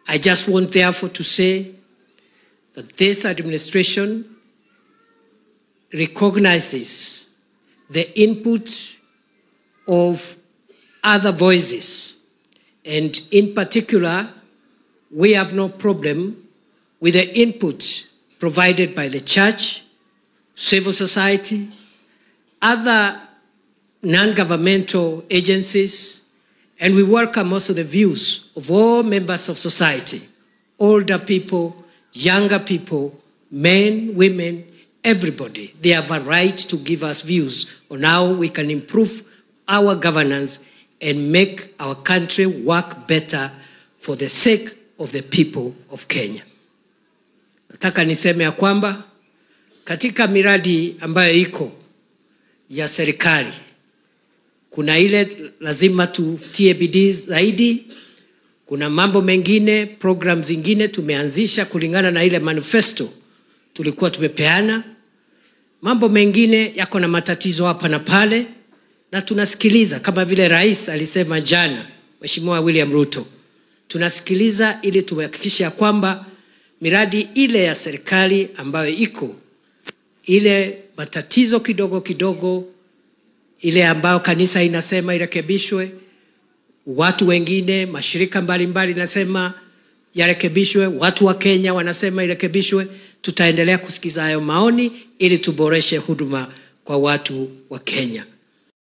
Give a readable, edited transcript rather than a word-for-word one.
I just want therefore to say that this administration recognizes the input of other voices, and in particular, we have no problem with the input provided by the church, civil society, other non-governmental agencies, and we welcome also the views of all members of society, older people, younger people, men, women, everybody. They have a right to give us views on how we can improve our governance and make our country work better for the sake of the people of Kenya. Nataka niseme ya kwamba katika miradi ambayo iko ya serikali, kuna ile lazima tutie bidii zaidi. Kuna mambo mengine, program zingine tumeanzisha kulingana na ile manifesto tulikuwa tumepeana. Mambo mengine yako na matatizo hapa na pale, na tunasikiliza kama vile rais alisema jana, Mheshimiwa William Ruto. Tunasikiliza ili tuhakikishe kwamba miradi ile ya serikali ambayo iko, ile matatizo kidogo kidogo, ile ambayo kanisa inasema irekebishwe, watu wengine, mashirika mbalimbali nasema yarekebishwe, watu wa Kenya wanasema irekebishwe, tutaendelea kusikiza hayo maoni ili tuboreshe huduma kwa watu wa Kenya.